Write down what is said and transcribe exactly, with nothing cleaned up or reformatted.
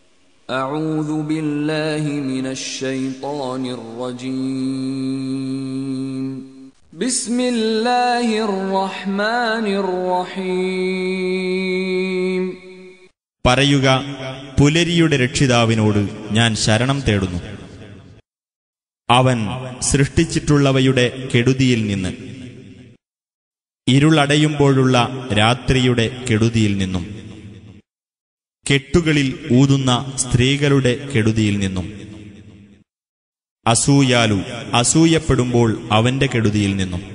أعوذ بالله من الشيطان الرجيم بسم الله الرحمن الرحيم പറയുക, പുലരിയുടെ രക്ഷിതാവിനോട് ഞാൻ ശരണം തേടുന്നു. അവൻ സൃഷ്ടിച്ചിട്ടുള്ളവയുടെ കെടുതിയിൽ നിന്ന്, ഇരുളടയുമ്പോഴുള്ള രാത്രിയുടെ കെടുതിയിൽ നിന്നും, കെട്ടുകളിൽ ഊതുന്ന സ്ത്രീകളുടെ കെടുതിയിൽ നിന്നും, അസൂയാലു അസൂയപ്പെടുമ്പോൾ അവന്റെ കെടുതിയിൽ നിന്നും,